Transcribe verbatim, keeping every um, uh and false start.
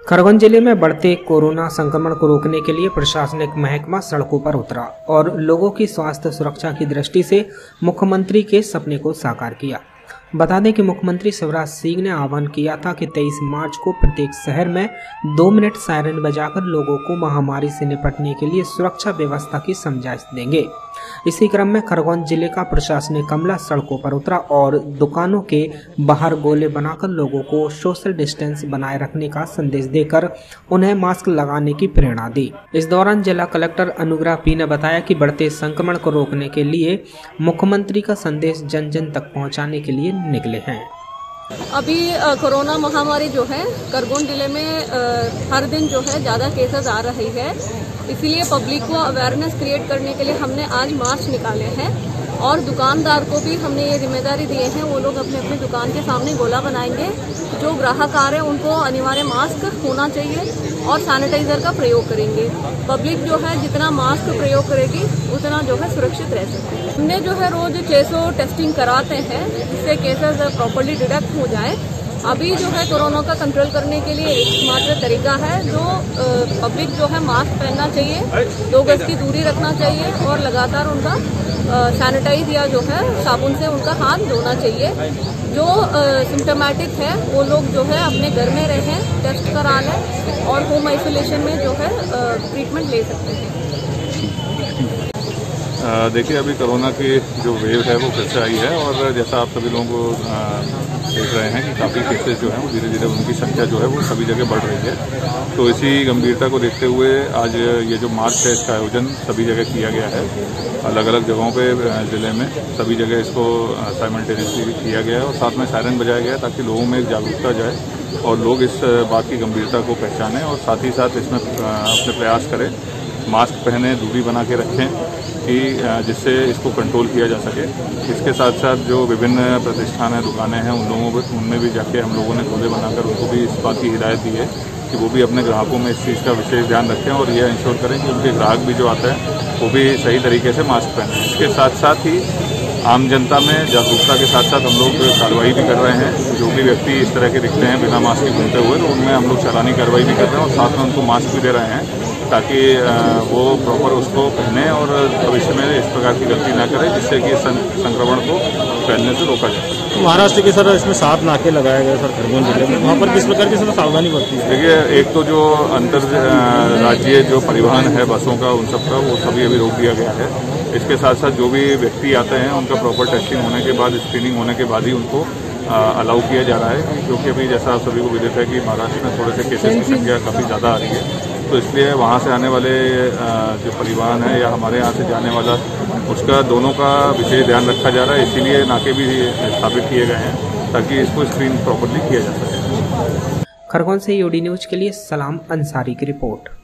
खरगोन जिले में बढ़ते कोरोना संक्रमण को रोकने के लिए प्रशासनिक महकमा सड़कों पर उतरा और लोगों की स्वास्थ्य सुरक्षा की दृष्टि से मुख्यमंत्री के सपने को साकार किया। बता दें कि मुख्यमंत्री शिवराज सिंह ने आह्वान किया था कि तेईस मार्च को प्रत्येक शहर में दो मिनट सायरन बजाकर लोगों को महामारी से निपटने के लिए सुरक्षा व्यवस्था की समझाइश देंगे। इसी क्रम में खरगोन जिले का प्रशासनिक अमला सड़कों पर उतरा और दुकानों के बाहर गोले बनाकर लोगों को सोशल डिस्टेंस बनाए रखने का संदेश देकर उन्हें मास्क लगाने की प्रेरणा दी। इस दौरान जिला कलेक्टर अनुग्रह पी ने बताया कि बढ़ते संक्रमण को रोकने के लिए मुख्यमंत्री का संदेश जन जन तक पहुंचाने के लिए निकले हैं। अभी कोरोना महामारी जो है खरगोन जिले में आ, हर दिन जो है ज़्यादा केसेस आ रही है, इसीलिए पब्लिक को अवेयरनेस क्रिएट करने के लिए हमने आज मार्च निकाले हैं और दुकानदार को भी हमने ये जिम्मेदारी दिए हैं। वो लोग अपने अपने दुकान के सामने गोला बनाएंगे। जो ग्राहक आ रहे हैं उनको अनिवार्य मास्क होना चाहिए और सैनिटाइजर का प्रयोग करेंगे। पब्लिक जो है जितना मास्क प्रयोग करेगी उतना जो है सुरक्षित रह सकती है। हमने जो है रोज छह सौ टेस्टिंग कराते हैं जिससे केसेस प्रॉपर्ली डिटेक्ट हो जाए। अभी जो है कोरोना का कंट्रोल करने के लिए एकमात्र तरीका है जो पब्लिक जो है मास्क पहनना चाहिए, दो गज की दूरी रखना चाहिए और लगातार उनका सैनिटाइज या जो है साबुन से उनका हाथ धोना चाहिए। जो सिम्टोमेटिक है वो लोग जो है अपने घर में रहें, टेस्ट करा लें और होम आइसोलेशन में जो है ट्रीटमेंट ले सकते हैं। देखिए, अभी कोरोना की जो वेव है वो फिर से आई है और जैसा आप सभी लोगों को देख रहे हैं कि काफ़ी केसेस जो हैं वो धीरे धीरे उनकी संख्या जो है वो सभी जगह बढ़ रही है। तो इसी गंभीरता को देखते हुए आज ये जो मार्च है इसका आयोजन सभी जगह किया गया है। अलग अलग जगहों पे ज़िले में सभी जगह इसको साइमल्टेनियसली किया गया है और साथ में सायरन बजाया गया ताकि लोगों में जागरूकता जाए और लोग इस बात की गंभीरता को पहचानें और साथ ही साथ इसमें अपने प्रयास करें, मास्क पहने, दूरी बना के रखें कि जिससे इसको कंट्रोल किया जा सके। इसके साथ साथ जो विभिन्न प्रतिष्ठान हैं, दुकानें हैं, उन लोगों उनमें भी जाके हम लोगों ने गोले बनाकर उनको भी इस बात की हिदायत दी है कि वो भी अपने ग्राहकों में इस चीज़ का विशेष ध्यान रखें और यह इंश्योर करें कि उनके ग्राहक भी जो आते हैं वो भी सही तरीके से मास्क पहनें। इसके साथ साथ ही आम जनता में जागरूकता के साथ साथ हम लोग कार्रवाई भी कर रहे हैं। जो भी व्यक्ति इस तरह के दिखते हैं बिना मास्क के घूमते हुए तो उनमें हम लोग चालानी कार्रवाई भी कर रहे हैं और साथ में उनको मास्क भी दे रहे हैं ताकि वो प्रॉपर उसको पहने और भविष्य में इस प्रकार की गलती ना करें जिससे कि संक्रमण को फैलने से रोका जाए। तो महाराष्ट्र के सर इसमें सात नाके लगाए गए सर खरगोन जिले में, वहाँ पर किस प्रकार की सर सावधानी बरती है? देखिए, एक तो जो अंतर राज्य जो परिवहन है बसों का उन सब का वो सभी अभी रोक दिया गया है। इसके साथ साथ जो भी व्यक्ति आते हैं उनका प्रॉपर टेस्टिंग होने के बाद, स्क्रीनिंग होने के बाद ही उनको अलाउ किया जा रहा है, क्योंकि अभी जैसा आप सभी को विदित है कि महाराष्ट्र में थोड़े से केसेस की संख्या काफ़ी ज़्यादा आ रही है। तो इसलिए वहाँ से आने वाले जो परिवहन है या हमारे यहाँ से जाने वाला उसका दोनों का विशेष ध्यान रखा जा रहा है। इसीलिए नाके भी स्थापित किए गए हैं ताकि इसको स्क्रीन प्रॉपर्ली किया जा सके। खरगोन से यूडी न्यूज के लिए सलाम अंसारी की रिपोर्ट।